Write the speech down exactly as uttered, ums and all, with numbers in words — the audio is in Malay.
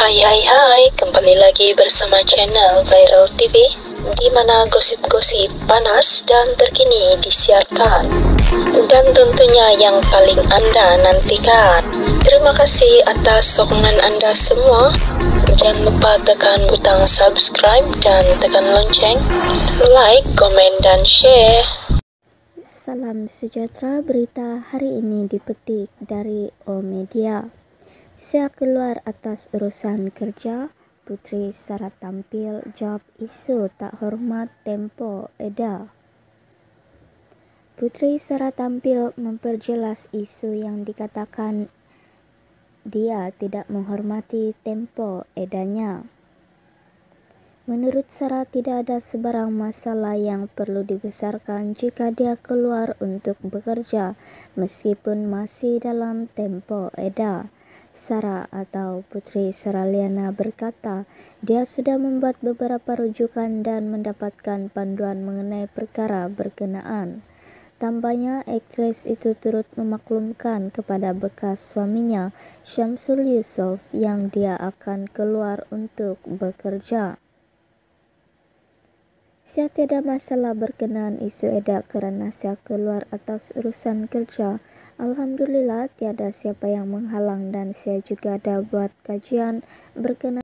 Hai hai hai, kembali lagi bersama channel Viral T V, di mana gosip-gosip panas dan terkini disiarkan, dan tentunya yang paling Anda nantikan. Terima kasih atas sokongan Anda semua. Jangan lupa tekan butang subscribe dan tekan lonceng, like, komen, dan share. Salam sejahtera, berita hari ini dipetik dari O Media. Sia keluar atas urusan kerja, Putri Sarah tampil jawab isu tak hormat Tempo Eda. Putri Sarah tampil memperjelas isu yang dikatakan dia tidak menghormati Tempo Edanya. Menurut Sarah, tidak ada sebarang masalah yang perlu dibesarkan jika dia keluar untuk bekerja meskipun masih dalam Tempo Eda. Sarah atau Putri Saraliana berkata dia sudah membuat beberapa rujukan dan mendapatkan panduan mengenai perkara berkenaan. Tambahnya, aktris itu turut memaklumkan kepada bekas suaminya, Syamsul Yusuf, yang dia akan keluar untuk bekerja. Sia tiada masalah berkenaan isu Eda kerana Sia keluar atas urusan kerja. Alhamdulillah tiada siapa yang menghalang dan Sia juga ada buat kajian berkenaan